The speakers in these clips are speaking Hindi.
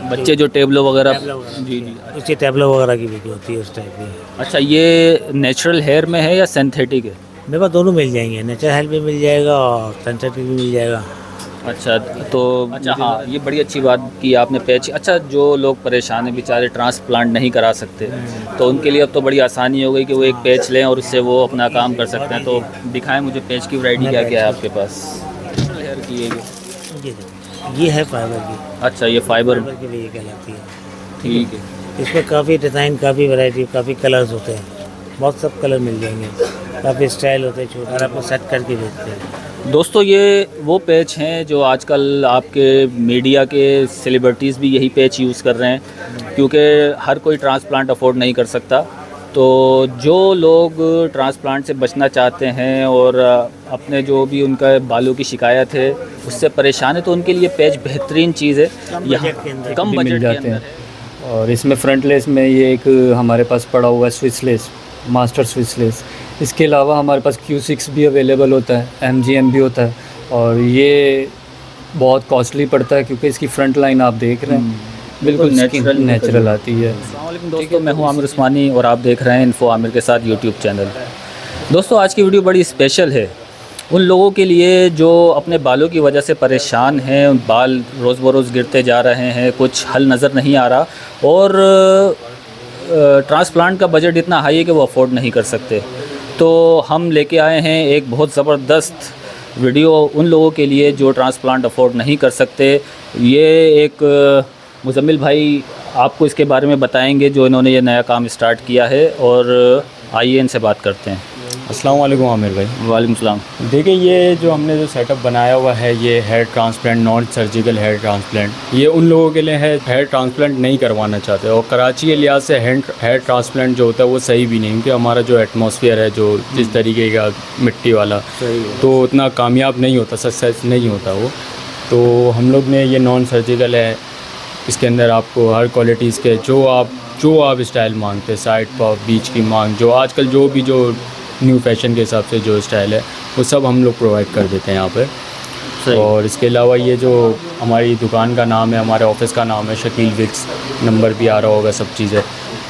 बच्चे जो टेबलो वगैरह, जी जी, उसकी टैबलो वगैरह की वीडियो होती है उस टाइप की। अच्छा, ये नेचुरल हेयर में है या सिंथेटिक है? मेरे पास दोनों मिल जाएंगे, नेचुरल हेयर भी मिल जाएगा और सिंथेटिक भी मिल जाएगा। अच्छा, तो अच्छा हाँ, ये बड़ी अच्छी बात की आपने पैच। अच्छा, जो लोग परेशान हैं बेचारे, ट्रांसप्लांट नहीं करा सकते, तो उनके लिए अब तो बड़ी आसानी हो गई कि वो एक पैच लें और उससे वो अपना काम कर सकते हैं। तो दिखाएं मुझे पैच की वैरायटी क्या क्या है आपके पास। हेयर की ये है फाइबर की। अच्छा, ये फाइबर के लिए कहलाती है। ठीक है। इसमें काफ़ी डिज़ाइन, काफ़ी वैरायटी, काफ़ी कलर्स होते हैं, बहुत सब कलर मिल जाएंगे, काफ़ी स्टाइल होते हैं, छोटा आपको सेट करके भेजते हैं। दोस्तों, ये वो पैच हैं जो आजकल आपके मीडिया के सेलिब्रिटीज़ भी यही पैच यूज़ कर रहे हैं, क्योंकि हर कोई ट्रांसप्लांट अफोर्ड नहीं कर सकता। तो जो लोग ट्रांसप्लांट से बचना चाहते हैं और अपने जो भी उनका बालों की शिकायत है उससे परेशान है, तो उनके लिए पैच बेहतरीन चीज़ है। यहाँ कम बजट मिल जाते हैं। और इसमें फ्रंट लेस में ये एक हमारे पास पड़ा हुआ है Swiss lace, master Swiss lace. इसके अलावा हमारे पास Q6 भी अवेलेबल होता है, MGM भी होता है, और ये बहुत कॉस्टली पड़ता है क्योंकि इसकी फ्रंट लाइन आप देख रहे हैं बिल्कुल नेचुरल आती है। अस्सलामुअलैकुम दोस्तों, मैं हूं आमिर उस्मानी और आप देख रहे हैं इन्फो आमिर के साथ यूट्यूब चैनल। दोस्तों, आज की वीडियो बड़ी स्पेशल है उन लोगों के लिए जो अपने बालों की वजह से परेशान हैं। बाल रोज़ बरोज़ गिरते जा रहे हैं, कुछ हल नज़र नहीं आ रहा, और ट्रांसप्लांट का बजट इतना हाई है कि वो अफोर्ड नहीं कर सकते। तो हम लेके आए हैं एक बहुत ज़बरदस्त वीडियो उन लोगों के लिए जो ट्रांसप्लांट अफोर्ड नहीं कर सकते। ये एक मुज़म्मिल भाई आपको इसके बारे में बताएंगे जो इन्होंने ये नया काम स्टार्ट किया है, और आइए इनसे बात करते हैं। अस्सलाम वालेकुम आमिर भाई। वालेकुम सलाम। देखिए, ये जो हमने जो सेटअप बनाया हुआ है, ये hair transplant, non surgical hair transplant, ये उन लोगों के लिए है हेयर ट्रांसप्लांट नहीं करवाना चाहते। और कराची के लिहाज से हेयर ट्रांसप्लांट जो होता है वो सही भी नहीं, क्योंकि हमारा जो एटमॉस्फेयर है जो जिस तरीके का मिट्टी वाला, तो उतना कामयाब नहीं होता, सक्सेस नहीं होता वो। तो हम लोग ने ये नॉन सर्जिकल है, इसके अंदर आपको हर क्वालिटीज़ के जो आप स्टाइल मांगते हैं, साइड पफ, बीच की मांग, जो आजकल जो न्यू फैशन के हिसाब से जो स्टाइल है वो सब हम लोग प्रोवाइड कर देते हैं यहाँ पे। और इसके अलावा ये जो हमारी दुकान का नाम है, हमारे ऑफिस का नाम है शकील विक्स, नंबर भी आ रहा होगा, सब चीज़ें।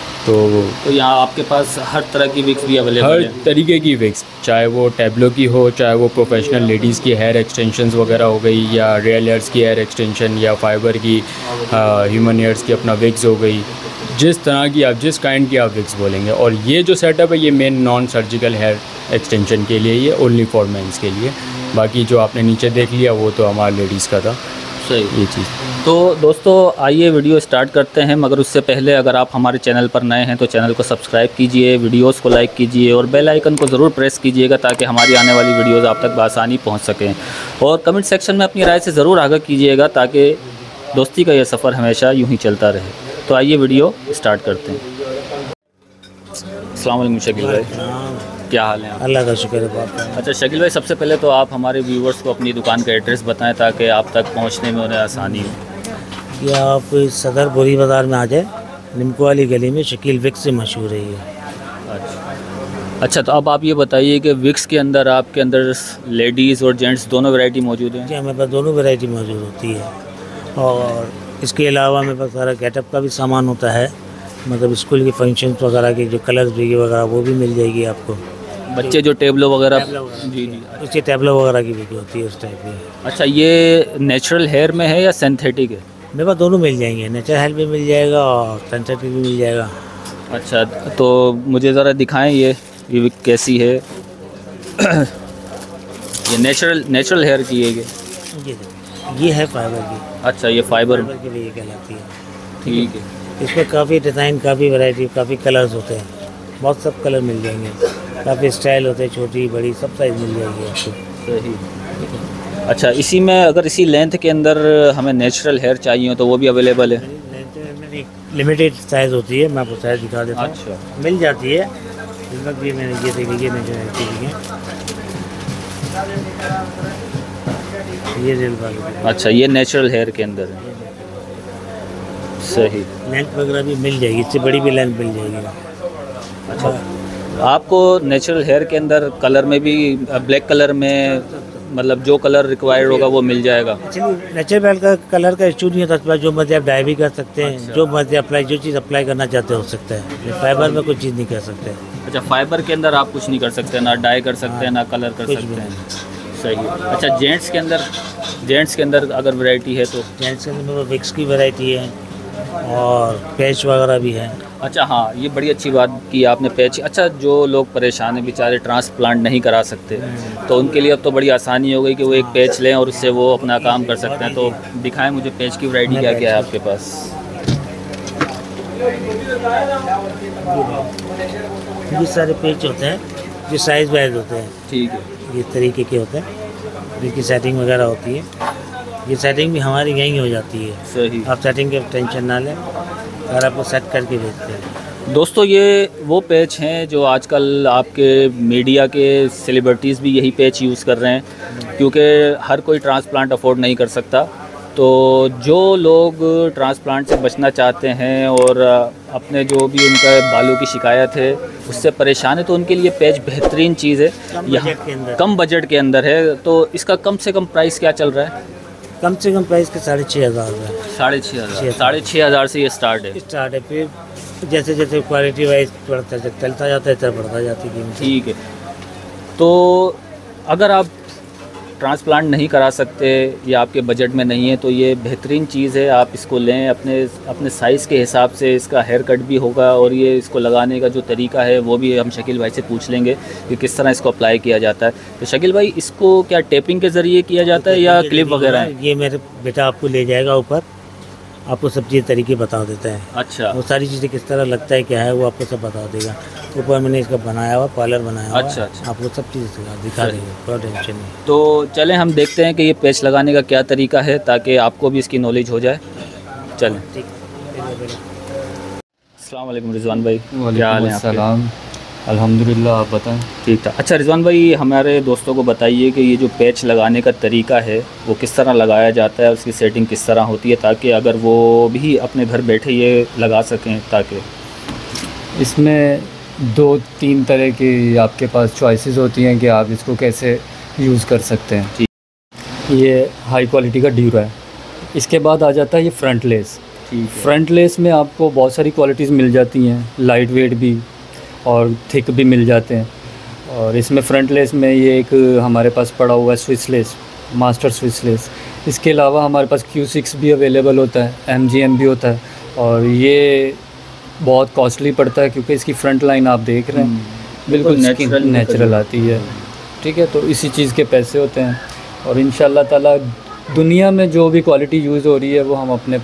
तो यहाँ आपके पास हर तरह की विक्स भी अवेलेबल है? हर तरीके की विक्स, चाहे वो टैबलो की हो, चाहे वो प्रोफेशनल लेडीज़ की हेयर एक्सटेंशंस वगैरह हो गई, या रियल हेयर्स की हेयर एक्सटेंशन, या फाइबर की ह्यूमन हेयर्स की अपना विक्स हो गई, जिस तरह की आप, जिस काइंड की आप विक्स बोलेंगे। और ये जो सेटअप है ये main non surgical hair extension के लिए, ये ओनली फॉर मेंस के लिए। बाकी जो आपने नीचे देख लिया वो तो हमारा लेडीज़ का था। सही, ये चीज़। तो दोस्तों, आइए वीडियो स्टार्ट करते हैं, मगर उससे पहले अगर आप हमारे चैनल पर नए हैं तो चैनल को सब्सक्राइब कीजिए, वीडियोस को लाइक कीजिए और बेल आइकन को ज़रूर प्रेस कीजिएगा ताकि हमारी आने वाली वीडियोस आप तक बआसानी पहुंच सकें। और कमेंट सेक्शन में अपनी राय से ज़रूर आगाह कीजिएगा ताकि दोस्ती का यह सफ़र हमेशा यूँ ही चलता रहे। तो आइए वीडियो स्टार्ट करते हैं। अस्सलाम वालेकुम शकील भाई, क्या हाल है? अल्लाह का शुक्र है। अच्छा शकील भाई, सबसे पहले तो आप हमारे व्यूवर्स को अपनी दुकान का एड्रेस बताएं ताकि आप तक पहुंचने में उन्हें आसानी हो। या आप सदर बोरी बाज़ार में आ जाए, निमको वाली गली में शकील विक्स से मशहूर है ये। अच्छा, तो अब आप ये बताइए कि विक्स के अंदर आपके अंदर लेडीज़ और जेंट्स दोनों वैरायटी मौजूद हैं? जी, हमारे पास दोनों वैरायटी मौजूद होती है। और इसके अलावा मेरे पास सारा गेटअप का भी सामान होता है, मतलब स्कूल के फंक्शंस वगैरह की जो कलर्स भी वगैरह वो भी मिल जाएगी आपको। बच्चे जो टेबलो वगैरह, जी जी, उसकी टैबलो वगैरह की वीडियो होती है उस टाइप की। अच्छा, ये नेचुरल हेयर में है या सिंथेटिक है? मेरे पास दोनों मिल जाएंगे, नेचुरल हेयर भी मिल जाएगा और सिंथेटिक भी मिल जाएगा। अच्छा, तो मुझे ज़रा दिखाएं ये विक कैसी है। ये नेचुरल हेयर की है ये है फाइबर की। अच्छा, ये फाइबर के लिए कहलाती है। ठीक है। इसमें काफ़ी डिज़ाइन, काफ़ी वैरायटी, काफ़ी कलर्स होते हैं, बहुत सब कलर मिल जाएंगे, काफ़ी स्टाइल होते हैं, छोटी बड़ी सब साइज़ मिल जाएगी आपको। सही। अच्छा, इसी में अगर इसी लेंथ के अंदर हमें नेचुरल हेयर चाहिए तो वो भी अवेलेबल है? लिमिटेड साइज़ होती है, मैं आपको साइज़ दिखा देता हूँ। अच्छा, मिल जाती है इसमें भी। मैंने ये देखिए ये रेल वाली। अच्छा, ये नेचुरल हेयर के अंदर है। सही। लेंथ वगैरह भी मिल जाएगी, इससे बड़ी भी लेंथ मिल जाएगी। अच्छा, आपको नेचुरल हेयर के अंदर कलर में भी, ब्लैक कलर में, मतलब जो कलर रिक्वायर्ड होगा वो मिल जाएगा। एक्चुअली नेचुरल का कलर का इशू नहीं होता, जो मर्जी आप डाई भी कर सकते हैं। अच्छा। जो मर्जी अप्लाई, जो चीज़ अप्लाई करना चाहते हो सकते हैं। फाइबर में कोई चीज़ नहीं कर सकते। अच्छा, फाइबर के अंदर आप कुछ नहीं कर सकते, ना डाई कर सकते हैं ना कलर कर कुछ भी सकते हैं। सही है। अच्छा, जेंट्स के अंदर अगर वैरायटी है तो? जेंट्स के अंदर विक्स की वैरायटी है और पैच वगैरह भी है। अच्छा हाँ, ये बड़ी अच्छी बात की आपने, पैच। अच्छा, जो लोग परेशान हैं बेचारे, ट्रांसप्लांट नहीं करा सकते, तो उनके लिए अब तो बड़ी आसानी हो गई कि वो एक पैच लें और उससे वो अपना काम कर सकते हैं। तो दिखाएं मुझे पैच की वैरायटी क्या क्या है आपके पास। ये सारे पैच होते हैं जो साइज वाइज होते हैं। ठीक है। ये तरीके के होते हैं, जिनकी सेटिंग वगैरह होती है। ये सेटिंग भी हमारी यहीं हो जाती है। सही। आप सेटिंग की टेंशन ना लें और आपको सेट करके भेजते हैं। दोस्तों, ये वो पैच हैं जो आजकल आपके मीडिया के सेलिब्रिटीज़ भी यही पैच यूज़ कर रहे हैं, क्योंकि हर कोई ट्रांसप्लांट अफोर्ड नहीं कर सकता। तो जो लोग ट्रांसप्लांट से बचना चाहते हैं और अपने जो भी उनका बालों की शिकायत है उससे परेशान है, तो उनके लिए पैच बेहतरीन चीज़ है। यहाँ कम बजट के अंदर है, तो इसका कम से कम प्राइस क्या चल रहा है? कम से कम प्राइस के 6,500 रुपये। 6,500 से ये स्टार्ट है। फिर जैसे जैसे क्वालिटी वाइज चलता जाता है, इतना बढ़ता जाती है कीमत। ठीक है। तो अगर आप ट्रांसप्लांट नहीं करा सकते या आपके बजट में नहीं है, तो ये बेहतरीन चीज़ है, आप इसको लें। अपने साइज़ के हिसाब से इसका हेयर कट भी होगा, और ये इसको लगाने का जो तरीका है वो भी हम शकील भाई से पूछ लेंगे कि किस तरह इसको अप्लाई किया जाता है। तो शकील भाई, इसको क्या टेपिंग के ज़रिए किया जाता है या क्लिप वगैरह है? ये मेरे बेटा आपको ले जाएगा ऊपर, आपको सब चीज़ तरीके बता देता है। अच्छा। वो सारी चीज़ें किस तरह लगता है, क्या है, वो आपको सब बता देगा। ऊपर मैंने इसका बनाया हुआ, पार्लर बनाया हुआ। अच्छा। आपको सब चीज़ दिखा देंगे, कोई टेंशन नहीं। तो चलें हम देखते हैं कि ये पैच लगाने का क्या तरीका है, ताकि आपको भी इसकी नॉलेज हो जाए। चलें। ठीक। अस्सलाम वालेकुम रिजवान भाई, क्या हाल है आपके? सलाम, अल्हम्दुलिल्लाह, आप बताएं। ठीक था। अच्छा रिजवान भाई, हमारे दोस्तों को बताइए कि ये जो पैच लगाने का तरीका है वो किस तरह लगाया जाता है, उसकी सेटिंग किस तरह होती है, ताकि अगर वो भी अपने घर बैठे ये लगा सकें। ताकि इसमें 2-3 तरह की आपके पास चॉइसेस होती हैं कि आप इसको कैसे यूज़ कर सकते हैं। ये हाई क्वालिटी का ड्यूरा है। इसके बाद आ जाता है ये फ्रंट लेस। फ्रंट लेस में आपको बहुत सारी क्वालिटीज़ मिल जाती हैं, लाइट वेट भी और थिक भी मिल जाते हैं। और इसमें फ्रंट लेस में ये एक हमारे पास पड़ा हुआ है Swiss lace, master Swiss lace. इसके अलावा हमारे पास Q6 भी अवेलेबल होता है, MGM भी होता है, और ये बहुत कॉस्टली पड़ता है क्योंकि इसकी फ्रंट लाइन आप देख रहे हैं बिल्कुल नेचुरल आती है। ठीक है, तो इसी चीज़ के पैसे होते हैं। और इंशाल्लाह ताला दुनिया में जो भी क्वालिटी यूज़ हो रही है वो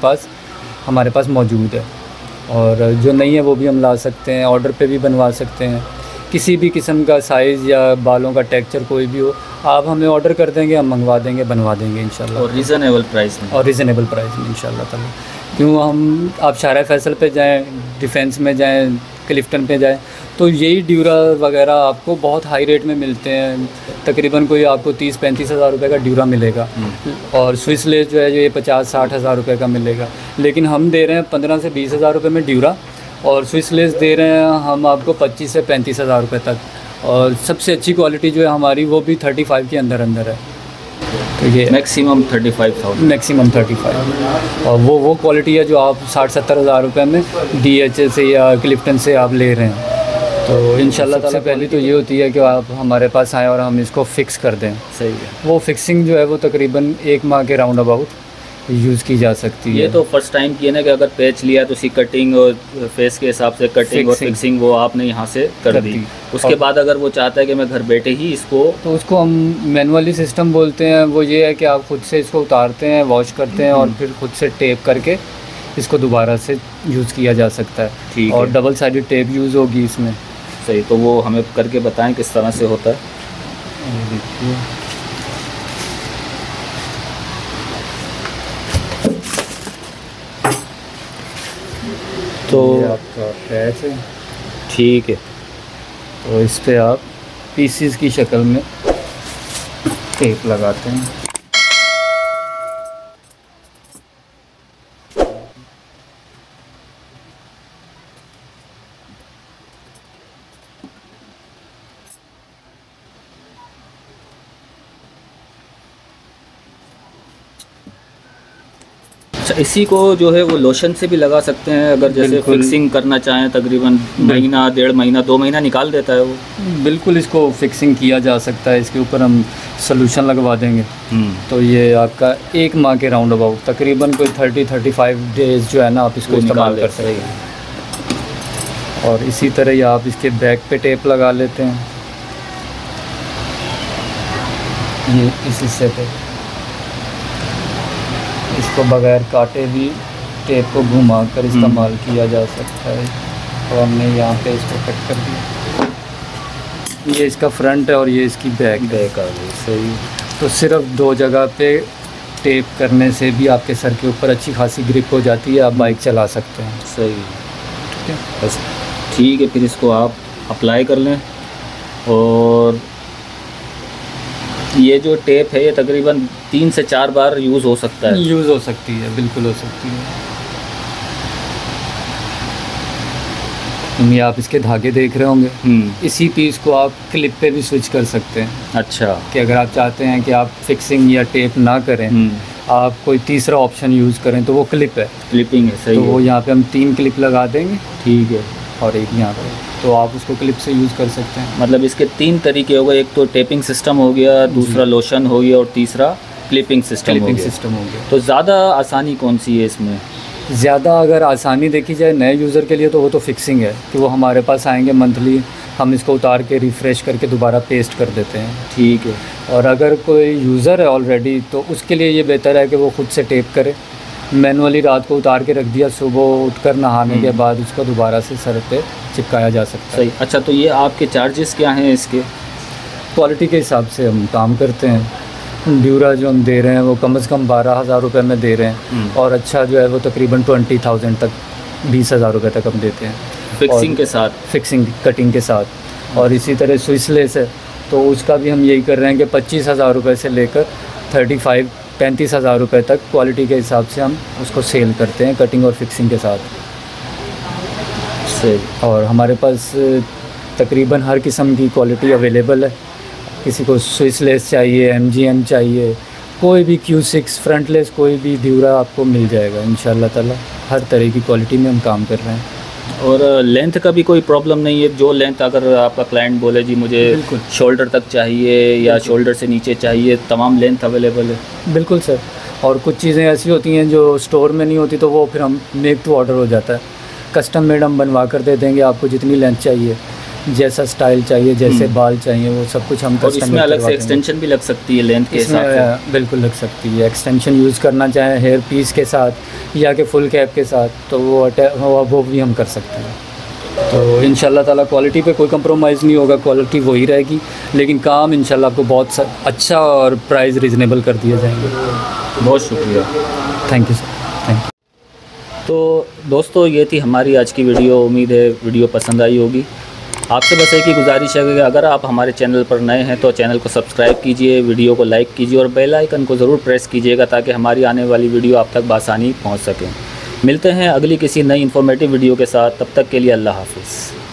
हमारे पास मौजूद है, और जो नहीं है वो भी हम ला सकते हैं, ऑर्डर पे भी बनवा सकते हैं। किसी भी किस्म का साइज़ या बालों का टेक्सचर कोई भी हो, आप हमें ऑर्डर कर देंगे, हम मंगवा देंगे, बनवा देंगे इंशाल्लाह। और रीज़नेबल प्राइस में। और रीज़नेबल प्राइस में इंशाल्लाह ताला। क्यों आप शारा फैसल पे जाएं, डिफेंस में जाएं, क्लिफ्टन पे जाएं, तो यही ड्यूरा वगैरह आपको बहुत हाई रेट में मिलते हैं। तकरीबन कोई आपको 30-35 हज़ार रुपये का ड्यूरा मिलेगा, और स्विस लेस जो है जो ये 50-60 हज़ार रुपये का मिलेगा। लेकिन हम दे रहे हैं 15 से 20 हज़ार रुपये में ड्यूरा, और स्विस लेस दे रहे हैं हम आपको 25 से 35 हज़ार रुपये तक। और सबसे अच्छी क्वालिटी जो है हमारी वो भी 35 के अंदर है। तो ये मैक्सिमम 35,000। मैक्सिमम 35, और वो क्वालिटी है जो आप 60-70 हज़ार रुपये में DHA से या क्लिफ्टन से आप ले रहे हैं। तो इंशाल्लाह ताला पहली तो ये होती है कि आप हमारे पास आएँ और हम इसको फ़िक्स कर दें। सही है। वो फिक्सिंग जो है वो तकरीबन 1 माह के राउंड अबाउट यूज़ की जा सकती है। ये तो फर्स्ट टाइम किया ना कि अगर पैच लिया तो उसकी कटिंग और फेस के हिसाब से कटिंग और फिक्सिंग वो आपने यहाँ से कर दी। उसके बाद अगर वो चाहता है कि मैं घर बैठे ही इसको, तो उसको हम मैनुअली सिस्टम बोलते हैं। वो ये है कि आप खुद से इसको उतारते हैं, वॉश करते हैं, और फिर खुद से टेप करके इसको दोबारा से यूज़ किया जा सकता है। ठीक है। और डबल साइडेड टेप यूज़ होगी इसमें। सही, तो वो हमें करके बताएं किस तरह से होता है। देखिए, तो ये आपका पैच है। ठीक है। तो इस पे आप पीसीस की शक्ल में टेप लगाते हैं। अच्छा, इसी को जो है वो लोशन से भी लगा सकते हैं अगर जैसे बिल्कुल। फिक्सिंग करना चाहें, तकरीबन महीना, 1.5 महीना, 2 महीना निकाल देता है वो। बिल्कुल, इसको फिक्सिंग किया जा सकता है। इसके ऊपर हम सोल्यूशन लगवा देंगे तो ये आपका 1 माह के राउंड अबाउट तकरीबन कोई 30-35 डेज़ जो है ना आप इसको इस्तेमाल कर सकते हैं। और इसी तरह ही आप इसके बैक पे टेप लगा लेते हैं, ये इस हिस्से पे। इसको बगैर काटे भी टेप को घुमा कर इस्तेमाल किया जा सकता है। तो हमने यहाँ पे इसको कट कर दिया। ये इसका फ्रंट है और ये इसकी बैक आ गई। सही। तो सिर्फ 2 जगह पे टेप करने से भी आपके सर के ऊपर अच्छी खासी ग्रिप हो जाती है, आप बाइक चला सकते हैं। सही। ठीक है, बस ठीक है, फिर इसको आप अप्लाई कर लें। और ये जो टेप है ये तकरीबन 3 से 4 बार यूज़ हो सकता है। यूज़ हो सकती है, बिल्कुल हो सकती है। ये आप इसके धागे देख रहे होंगे, इसी पीस को आप क्लिप पे भी स्विच कर सकते हैं। अच्छा, कि अगर आप चाहते हैं कि आप फिक्सिंग या टेप ना करें, आप कोई तीसरा ऑप्शन यूज़ करें तो वो क्लिप है, क्लिपिंग है। सही तो है। वो यहाँ पे हम 3 क्लिप लगा देंगे ठीक है। और एक यहाँ पे, तो आप उसको क्लिप से यूज़ कर सकते हैं। मतलब इसके 3 तरीके हो गए, एक तो टेपिंग सिस्टम हो गया, दूसरा लोशन हो गया और तीसरा क्लिपिंग सिस्टम हो क्लिपिंग गया। सिस्टम हो गया। तो ज़्यादा आसानी कौन सी है इसमें? ज़्यादा अगर आसानी देखी जाए नए यूज़र के लिए तो वो तो फिक्सिंग है कि वो हमारे पास आएंगे मंथली, हम इसको उतार के रिफ़्रेश करके दोबारा पेस्ट कर देते हैं। ठीक है। और अगर कोई यूज़र है ऑलरेडी तो उसके लिए ये बेहतर है कि वो खुद से टेप करे। मैनुअली रात को उतार के रख दिया, सुबह उठकर नहाने के बाद उसको दोबारा से सर पे चिपकाया जा सकता है। सही। अच्छा, तो ये आपके चार्जेस क्या हैं इसके? क्वालिटी के हिसाब से हम काम करते हैं। ड्यूरा जो हम दे रहे हैं वो कम से कम 12,000 रुपये में दे रहे हैं, और अच्छा जो है वो तकरीबन 20,000 तक, 20,000 रुपये तक हम देते हैं फिक्सिंग के साथ? फिक्सिंग कटिंग के साथ। और इसी तरह स्विस लेस है तो उसका भी हम यही कर रहे हैं कि 25,000 रुपये से लेकर 35,000 रुपये तक क्वालिटी के हिसाब से हम उसको सेल करते हैं, कटिंग और फिक्सिंग के साथ। सही। और हमारे पास तकरीबन हर किस्म की क्वालिटी अवेलेबल है। किसी को स्विस लेस चाहिए, MGM चाहिए, कोई भी Q6 फ्रंट लेस, कोई भी ड्यूरा आपको मिल जाएगा इंशाल्लाह ताला। हर तरह की क्वालिटी में हम काम कर रहे हैं। और लेंथ का भी कोई प्रॉब्लम नहीं है? जो लेंथ अगर आपका क्लाइंट बोले जी मुझे बिल्कुल शोल्डर तक चाहिए या शोल्डर से नीचे चाहिए, तमाम लेंथ अवेलेबल है? बिल्कुल सर। और कुछ चीज़ें ऐसी होती हैं जो स्टोर में नहीं होती तो वो फिर हम मेक टू ऑर्डर हो जाता है। कस्टम मेड हम बनवा कर दे देंगे आपको, जितनी लेंथ चाहिए, जैसा स्टाइल चाहिए, जैसे बाल चाहिए, वो सब कुछ हम और कस्टम इसमें अलग से एक्सटेंशन भी लग सकती है लेंथ के हिसाब से? इसमें बिल्कुल लग सकती है। एक्सटेंशन यूज़ करना चाहें हेयर पीस के साथ या कि फुल कैप के साथ तो वो भी हम कर सकते हैं। तो इंशाल्लाह ताला क्वालिटी पे कोई कंप्रोमाइज़ नहीं होगा, क्वालिटी वही रहेगी, लेकिन काम इंशाल्लाह आपको बहुत अच्छा और प्राइस रीज़नेबल कर दिए जाएंगे। बहुत शुक्रिया। Thank you sir, thank you. तो दोस्तों, ये थी हमारी आज की वीडियो। उम्मीद है वीडियो पसंद आई होगी। आपसे बस एक ही गुजारिश है कि अगर आप हमारे चैनल पर नए हैं तो चैनल को सब्सक्राइब कीजिए, वीडियो को लाइक कीजिए और बेल आइकन को ज़रूर प्रेस कीजिएगा ताकि हमारी आने वाली वीडियो आप तक बआसानी पहुंच सकें। मिलते हैं अगली किसी नई इन्फॉर्मेटिव वीडियो के साथ, तब तक के लिए अल्लाह हाफ़िज़।